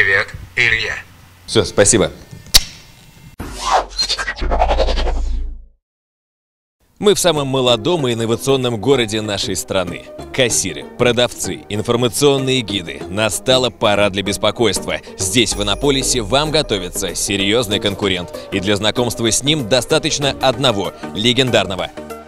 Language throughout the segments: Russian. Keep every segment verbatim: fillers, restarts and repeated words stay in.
Привет, Илья. Все, спасибо. Мы в самом молодом и инновационном городе нашей страны. Кассиры, продавцы, информационные гиды. Настала пора для беспокойства. Здесь, в Иннополисе, вам готовится серьезный конкурент. И для знакомства с ним достаточно одного легендарного.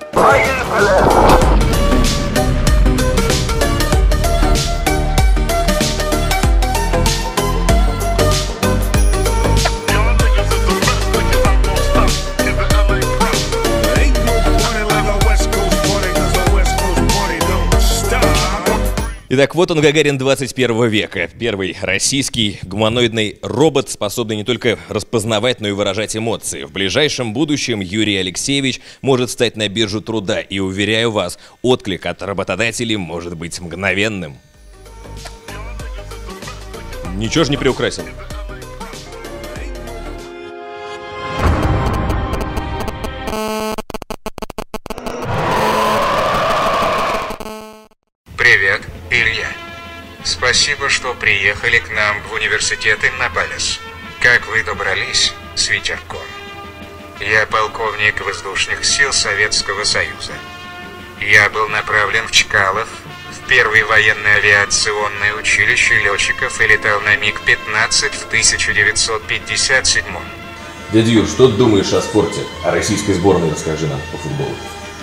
Итак, вот он, Гагарин двадцать первого века. Первый российский гуманоидный робот, способный не только распознавать, но и выражать эмоции. В ближайшем будущем Юрий Алексеевич может встать на биржу труда. И, уверяю вас, отклик от работодателей может быть мгновенным. Ничего ж не приукрасил. Привет, Илья. Спасибо, что приехали к нам в университет Иннополис. Как вы добрались с ветерком? Я полковник воздушных сил Советского Союза. Я был направлен в Чкалов, в первое военное авиационное училище летчиков и летал на миг пятнадцать в тысяча девятьсот пятьдесят седьмом. Дядя Юр, что ты думаешь о спорте? О российской сборной расскажи нам по футболу.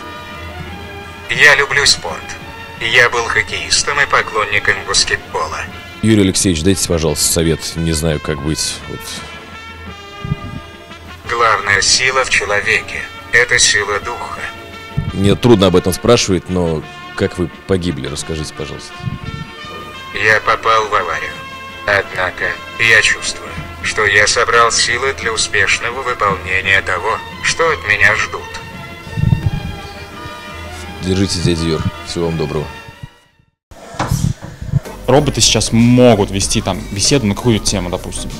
Я люблю спорт. Я был хоккеистом и поклонником баскетбола. Юрий Алексеевич, дайте, пожалуйста, совет. Не знаю, как быть. Вот. Главная сила в человеке – это сила духа. Мне трудно об этом спрашивать, но как вы погибли, расскажите, пожалуйста. Я попал в аварию. Однако я чувствую, что я собрал силы для успешного выполнения того, что от меня ждут. Держитесь, дядя Юр. Всего вам доброго. Роботы сейчас могут вести там беседу на какую-то тему, допустим.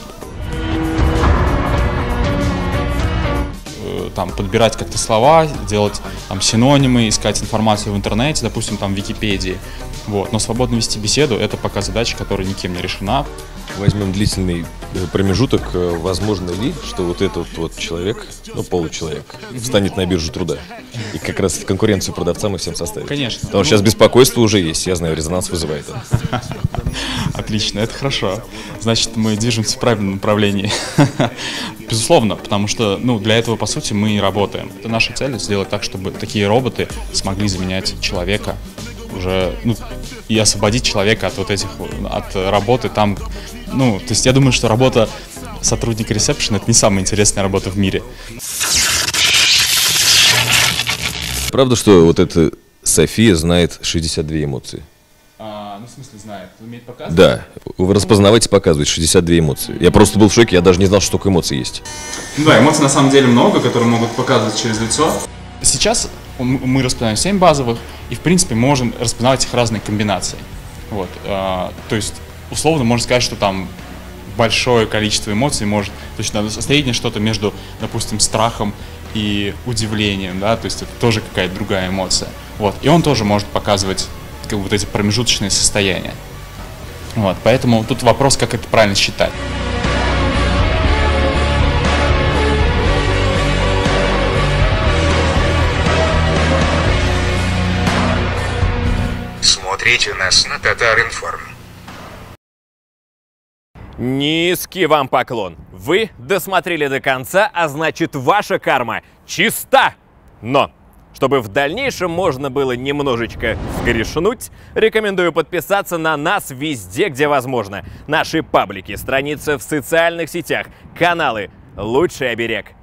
Там подбирать как-то слова, делать там синонимы, искать информацию в интернете, допустим, там в Википедии. Вот. Но свободно вести беседу — это пока задача, которая никем не решена. Возьмем длительный промежуток. Возможно ли, что вот этот вот человек, ну, получеловек, встанет на биржу труда? И как раз в конкуренцию продавцам и всем составит. Конечно. Потому что сейчас беспокойство уже есть. Я знаю, резонанс вызывает это. Отлично, это хорошо. Значит, мы движемся в правильном направлении. Безусловно, потому что, ну, для этого, по сути, мы и работаем. Это наша цель — сделать так, чтобы такие роботы смогли заменять человека уже, ну, и освободить человека от вот этих, от работы там. Ну, то есть я думаю, что работа сотрудника ресепшена — это не самая интересная работа в мире. Правда, что вот эта София знает шестьдесят две эмоции? А, ну, в смысле, знает. Умеет показывать? Да. Вы распознавать и показывать шестьдесят две эмоции. Я просто был в шоке, я даже не знал, что столько эмоций есть. Ну, да, эмоций на самом деле много, которые могут показывать через лицо. Сейчас мы распознаем семь базовых и, в принципе, можем распознавать их разные комбинации. Вот. А, то есть, условно, можно сказать, что там большое количество эмоций может... То есть, среднее что-то между, допустим, страхом и удивлением, да, то есть это тоже какая-то другая эмоция. Вот. И он тоже может показывать как бы, вот эти промежуточные состояния. Вот. Поэтому тут вопрос, как это правильно считать. Смотрите нас на Татар-Информ. Низкий вам поклон. Вы досмотрели до конца, а значит, ваша карма чиста. Но, чтобы в дальнейшем можно было немножечко сгрешнуть, рекомендую подписаться на нас везде, где возможно. Наши паблики, страницы в социальных сетях, каналы «Лучший оберег».